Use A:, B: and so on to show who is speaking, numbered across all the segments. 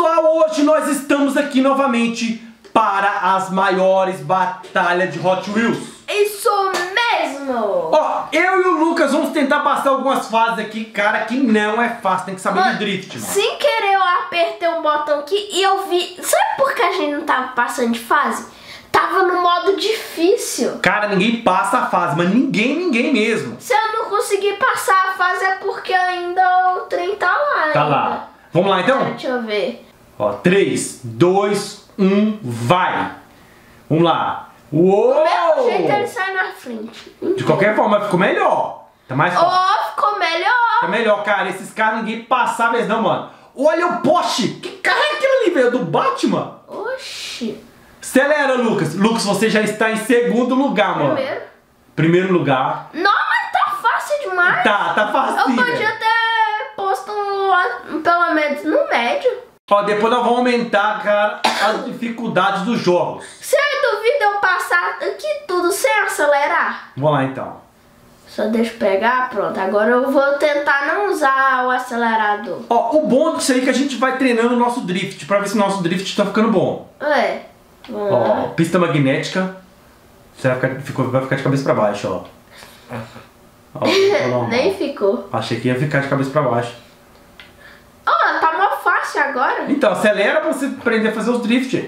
A: pessoal, hoje nós estamos aqui novamente para as maiores batalhas de Hot Wheels.
B: Isso mesmo!
A: Ó, eu e o Lucas vamos tentar passar algumas fases aqui, cara, que não é fácil, tem que saber de drift, mano.
B: Sem querer eu apertei um botão aqui e eu vi... Sabe por que a gente não tava passando de fase? Tava no modo difícil.
A: Cara, ninguém passa a fase, mas ninguém mesmo.
B: Se eu não conseguir passar a fase é porque ainda o trem tá lá.
A: Tá lá. Vamos lá então?
B: Deixa eu ver.
A: Ó, 3, 2, 1, vai! Vamos lá! Uou!
B: Do mesmo jeito ele sai na frente.
A: De qualquer forma, ficou melhor. Tá mais fácil.
B: Oh, ficou melhor.
A: Tá melhor, cara. Esses carros ninguém passava mesmo, não, mano. Olha o Porsche! Que carro é aquele ali, velho? Do Batman?
B: Oxi.
A: Acelera, Lucas. Lucas, você já está em segundo lugar, mano. Primeiro lugar.
B: Não, mas tá fácil demais.
A: Tá fácil.
B: Eu podia ter posto pelo menos no médio.
A: Ó, depois nós vamos aumentar, cara, as dificuldades dos jogos.
B: Você duvida eu passar aqui tudo sem acelerar?
A: Vamos lá, então.
B: Só deixa eu pegar, pronto. Agora eu vou tentar não usar o acelerador.
A: Ó, o bom disso aí é que a gente vai treinando o nosso drift, pra ver se o nosso drift tá ficando bom.
B: É.
A: Ó, pista magnética. Você vai ficar de cabeça pra baixo, ó. Ó,
B: nem ficou.
A: Achei que ia ficar de cabeça pra baixo.
B: Ó, tá mó fácil agora.
A: Então, acelera pra você aprender a fazer os drift.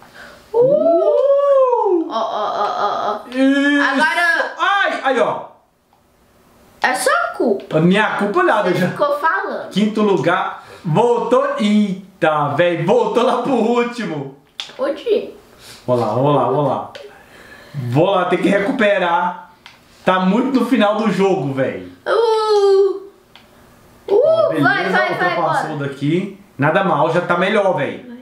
B: Ó.
A: Isso.
B: Agora...
A: Ai, aí, ó.
B: É sua culpa.
A: A minha culpa nada
B: Você
A: já.
B: ficou falando.
A: Quinto lugar. Voltou. Eita, velho. Voltou lá pro último.
B: Onde?
A: Vamos lá. Vou lá, tem que recuperar. Tá muito no final do jogo, velho.
B: Vai,
A: passou daqui. Nada mal, já tá melhor, velho.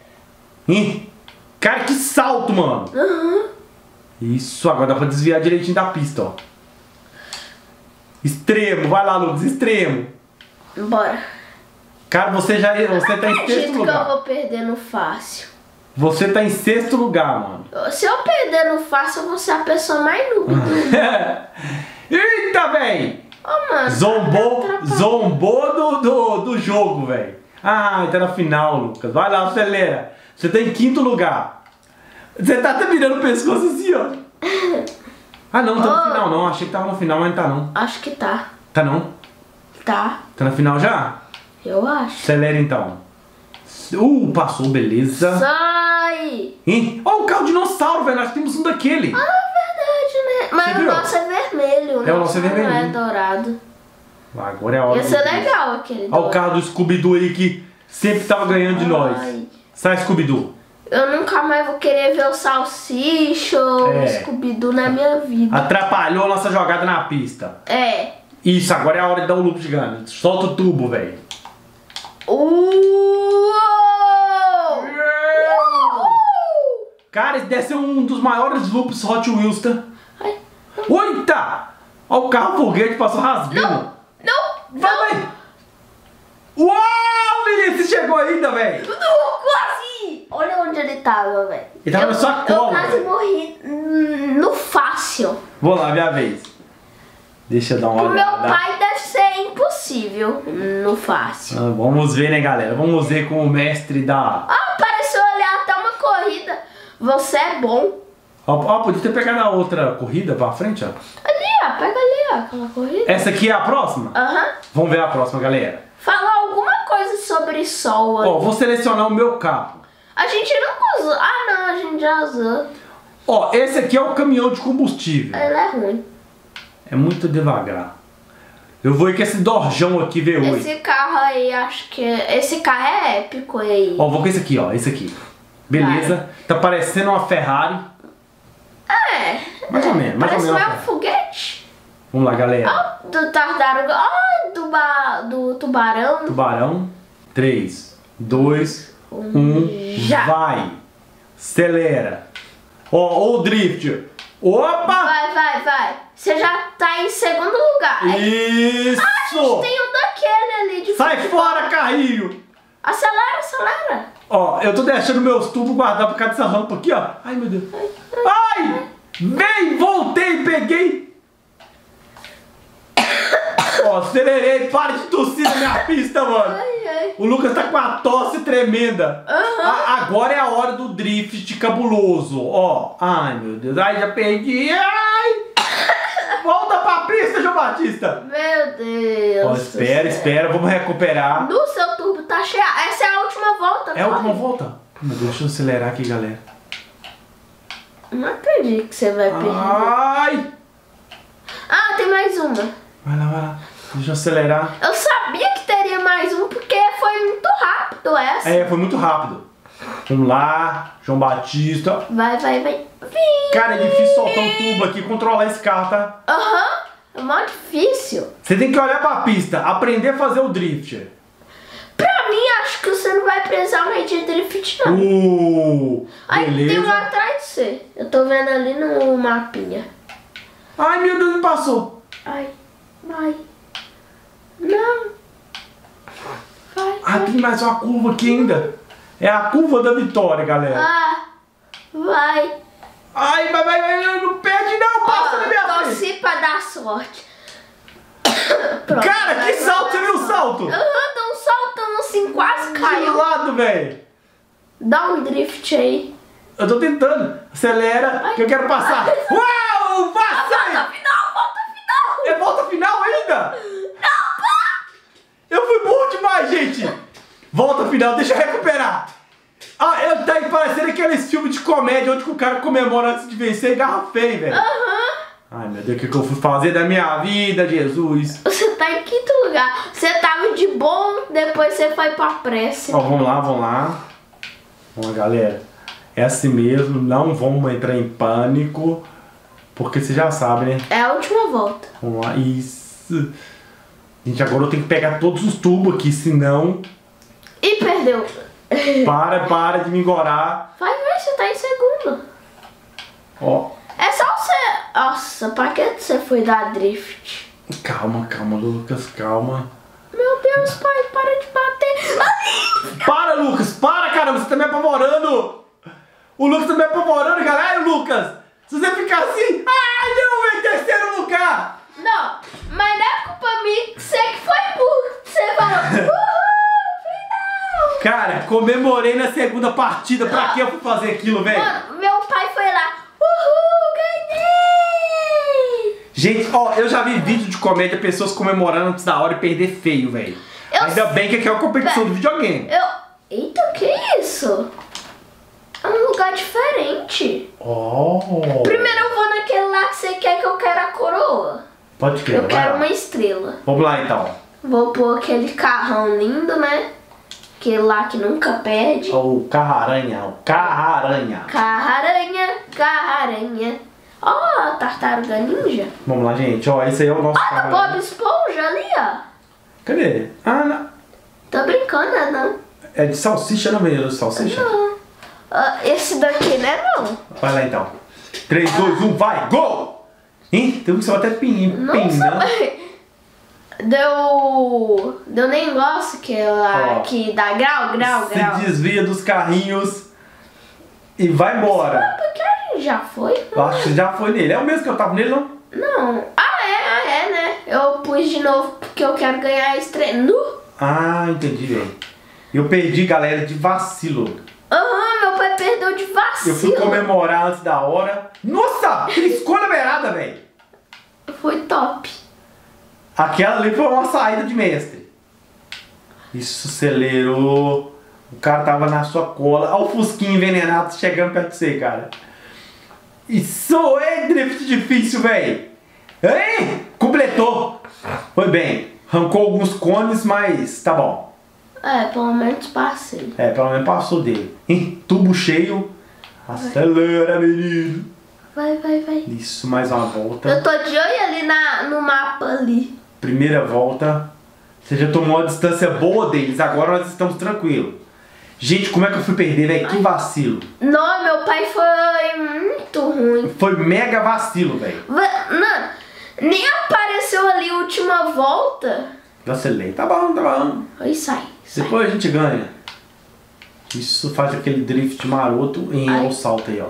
A: Cara, que salto, mano. Isso, agora dá pra desviar direitinho da pista, ó. Extremo, vai lá, Lucas, extremo.
B: Bora.
A: Cara, você tá em sexto
B: Que eu
A: lugar.
B: vou perder no fácil.
A: Você tá em sexto lugar, mano.
B: Se eu perder no fácil, eu vou ser a pessoa mais noob do mundo.
A: Eita, velho.
B: Ô, mano.
A: Zombou do jogo, velho. Ah, tá na final, Lucas. Vai lá, acelera. Você tá em quinto lugar. Você tá até virando o pescoço assim, ó. Ah, não, tá no final não. Achei que tava no final, mas não tá não.
B: Acho que tá.
A: Tá não?
B: Tá.
A: Tá na final já?
B: Eu acho.
A: Acelera então. Passou, beleza.
B: Sai!
A: Ó, o carro dinossauro, velho. Nós temos um daquele.
B: Ah, verdade, né? Mas o nosso é vermelho.
A: É, o nosso é vermelho.
B: Não é dourado.
A: Agora é a hora.
B: Ia ser legal aquele
A: Olha o carro do Scooby-Doo aí que sempre tava ganhando de nós. Sai, Scooby-Doo.
B: Eu nunca mais vou querer ver o Salsicha ou o Scooby-Doo na minha vida.
A: Atrapalhou a nossa jogada na pista.
B: É.
A: Isso, agora é a hora de dar o loop gigante. Solta o tubo, velho. Cara, esse deve ser um dos maiores loops Hot Wheels, tá? Oita! Olha o carro foguete passou rasgando.
B: Não!
A: Vai! Uau, menino, você chegou ainda, velho.
B: Quase! Olha onde ele tava, velho.
A: Ele tava na sua cola.
B: Eu quase morri no fácil.
A: Vou lá, minha vez. Deixa eu dar uma
B: Pro
A: olhada.
B: meu pai deve ser impossível no fácil.
A: Vamos ver, né, galera? Vamos ver com o mestre da...
B: Apareceu ali até uma corrida. Você é bom.
A: Podia ter pegado a outra corrida pra frente, ó.
B: Ali, ó. Pega ali, ó. Aquela corrida.
A: Essa aqui é a próxima? Vamos ver a próxima, galera.
B: Fala alguma coisa sobre sol.
A: Ó, vou selecionar o meu carro.
B: A gente não usou. Ah, não. A gente já usou.
A: Ó, esse aqui é o caminhão de combustível.
B: Ele é ruim.
A: É muito devagar. Eu vou ir com esse Dorjão aqui, V8.
B: Esse carro aí, acho que... Esse carro é épico aí.
A: Ó, vou com esse aqui, ó. Esse aqui. Beleza. Tá parecendo uma Ferrari. Mais ou menos.
B: Parece um foguete.
A: Vamos lá, galera.
B: Ó, do tartaruga. Ó, do tubarão.
A: Tubarão. 3, 2, 1.
B: Já.
A: Vai. Acelera. Ó, o drift. Opa!
B: Vai. Você já tá em segundo lugar.
A: Isso!
B: A gente tem um daquele ali de
A: Sai fora, carrinho!
B: Acelera.
A: Ó, eu tô deixando meus tubos guardados por causa dessa rampa aqui, ó. Ai, meu Deus. Ai! Vem, voltei, peguei. Ó, acelerei. Para de tossir na minha pista, mano.
B: Ai.
A: O Lucas tá com uma tosse tremenda. Agora é a hora do drift cabuloso. Ó, ai meu Deus, ai já perdi. Ai! Volta pra pista, João Batista.
B: Meu Deus.
A: Ó, espera, vamos recuperar.
B: No seu turbo tá cheio. Essa é a última volta.
A: É a última volta? Meu Deus, deixa eu acelerar aqui, galera.
B: Não acredito que você vai perder.
A: Ai!
B: Ah, tem mais uma.
A: Vai lá. Deixa eu acelerar.
B: Eu sabia que teria mais um porque foi muito rápido essa.
A: É, foi muito rápido. Vamos lá, João Batista.
B: Vai. Vim.
A: Cara, é difícil soltar um tubo aqui, controlar esse carro, tá?
B: É mó difícil.
A: Você tem que olhar pra pista, aprender a fazer o drift.
B: Pra mim, acho que você não vai precisar mais de drift, não. Aí
A: Beleza.
B: tem um atrás de você. Eu tô vendo ali no mapinha.
A: Ai, meu Deus, me passou.
B: Ai, vai. Não. Vai.
A: Tem mais uma curva aqui ainda. É a curva da vitória, galera.
B: Vai.
A: Ai, vai, não perde não, passa na minha frente.
B: Torci pra dar sorte.
A: Cara, que salto, você viu o salto?
B: Dá um saltão assim, quase
A: Do
B: caiu.
A: lado, velho.
B: Dá um drift aí.
A: Eu tô tentando. Acelera, que eu quero passar. Uau, passa aí.
B: Volta final.
A: É volta final ainda? Eu fui burro demais, gente. Volta final, deixa eu recuperar. Tá aí parecendo aqueles filmes de comédia onde o cara comemora antes de vencer e garra feio, velho. Ai, meu Deus, o que eu fui fazer da minha vida, Jesus?
B: Você tá em quinto lugar. Você tava de bom, depois você foi pra pressa.
A: Ó, vamos lá. Vamos lá, galera. É assim mesmo, não vamos entrar em pânico. Porque você já sabe, né?
B: É a última volta.
A: Vamos lá, isso. Gente, agora eu tenho que pegar todos os tubos aqui, senão...
B: E perdeu.
A: Para de me engorar.
B: Vai, você tá em segundo.
A: Ó.
B: É só você... Nossa, pra que você foi dar drift?
A: Calma, Lucas, calma.
B: Meu Deus, pai, para de bater. Ai!
A: Para, Lucas, para, caramba, você tá me apavorando. O Lucas tá me apavorando, galera, Lucas. Se você ficar assim... Ai, não, velho, terceiro lugar.
B: Não, mas não é culpa minha, você que foi burro. Você falou, final.
A: Cara, comemorei na segunda partida. Pra que eu fui fazer aquilo, velho?
B: Mano, meu pai foi lá. Ganhei!
A: Gente, ó, eu já vi vídeo de comédia, pessoas comemorando antes da hora e perder feio, velho. Ainda bem que aqui é uma competição de videogame.
B: Eita, que isso? É um lugar diferente. Primeiro eu vou naquele lá que você quer que eu quero a coroa.
A: Pode crer,
B: Eu quero uma estrela.
A: Vamos lá, então.
B: Vou pôr aquele carrão lindo, né? Aquele lá que nunca perde.
A: O carro-aranha, Carro-aranha.
B: Carro-aranha. Ó, tartaruga ninja.
A: Vamos lá, gente. Ó, esse aí é o nosso
B: Olha o Bob Esponja ali, ó.
A: Cadê? Não.
B: Tô brincando, não.
A: É de salsicha, não veio de salsicha?
B: Não. Esse daqui, né, não?
A: Vai lá, então. 3, 2, 1, vai, gol! Ih, tem um que você vai até pinando.
B: Deu negócio que lá, que dá grau.
A: Se desvia dos carrinhos e vai embora.
B: Porque a gente já foi?
A: Eu acho que já foi nele. É o mesmo que eu tava nele, não?
B: Não. É, né? Eu pus de novo porque eu quero ganhar a estrela.
A: Entendi, velho. Eu perdi, galera, de vacilo.
B: Meu pai perdeu de vacilo.
A: Eu fui comemorar antes da hora. Nossa, triscou na beirada, velho.
B: Foi top.
A: Aquela ali foi uma saída de mestre. Isso acelerou. O cara tava na sua cola. Olha o fusquinho envenenado chegando perto de você, cara. Isso é drift difícil, velho. Ei, completou. Foi bem. Arrancou alguns cones, mas tá bom.
B: Pelo menos passei.
A: Pelo menos passou dele. Tubo cheio. Acelera, menino.
B: Vai.
A: Isso, mais uma volta.
B: Eu tô de olho ali no mapa ali.
A: Primeira volta. Você já tomou uma distância boa deles. Agora nós estamos tranquilos. Gente, como é que eu fui perder, velho? Que vacilo.
B: Não, meu pai foi muito ruim.
A: Foi mega vacilo, velho.
B: Não, nem apareceu ali a última volta.
A: Vacilei. Tá bom.
B: Aí sai.
A: Depois a gente ganha. Isso faz aquele drift maroto em o salto aí, ó.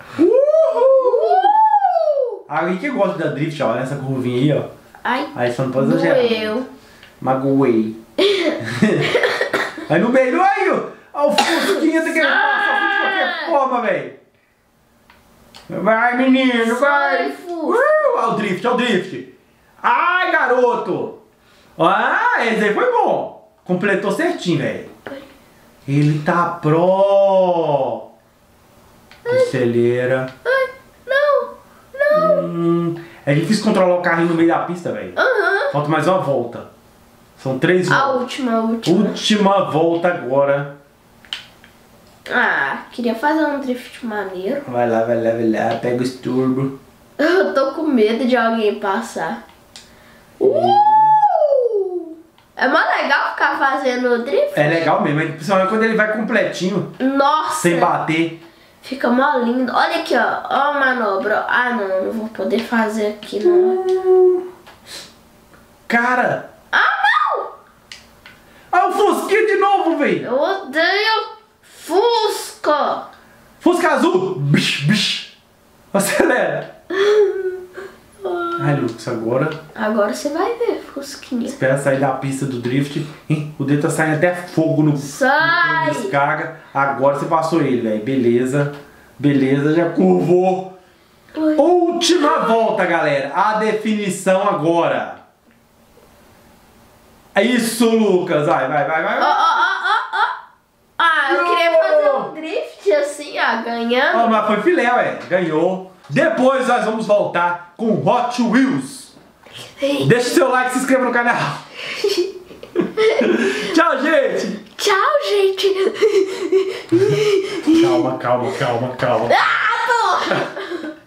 A: Alguém que gosta da drift, ó, nessa curvinha aí, ó. Aí só não pode exagerar.
B: Doeu.
A: Magoei. Aí no meio, aí, ó, o Fusquinha tem que passar de qualquer forma, velho. Vai, menino, vai. Olha o drift. Ai, garoto. Ah, esse aí foi bom. Completou certinho, velho. Ele tá pro. Acelera.
B: Ai, não.
A: É difícil controlar o carrinho no meio da pista, velho. Falta mais uma volta. São 3 voltas.
B: A última.
A: Última volta agora.
B: Ah, queria fazer um drift maneiro.
A: Vai lá. Pega os turbo.
B: Eu tô com medo de alguém passar. É mó legal ficar fazendo drift.
A: É legal mesmo, principalmente quando ele vai completinho.
B: Nossa.
A: Sem bater.
B: Fica mó lindo. Olha aqui, ó. Ó a manobra. Ah, não vou poder fazer aqui, não.
A: Cara.
B: Ah, não!
A: Ah, o Fusquinha de novo, velho.
B: Eu odeio Fusca.
A: Fusca azul. Bish. Acelera. Ai, Lucas, agora...
B: Agora você vai ver, Fusquinha.
A: Espera sair da pista do drift. Hein? O dedo tá saindo até fogo no descarga. Agora você passou ele, velho. Beleza, já curvou.
B: Oi.
A: Última volta, galera. A definição agora. É isso, Lucas. Vai.
B: Ah, eu queria fazer um drift assim, ó, ganhando.
A: Oh, mas foi filé, ué. Ganhou. Depois nós vamos voltar com Hot Wheels. Deixa o seu like e se inscreva no canal. Tchau, gente.
B: Tchau, gente.
A: Calma.
B: Ah, porra.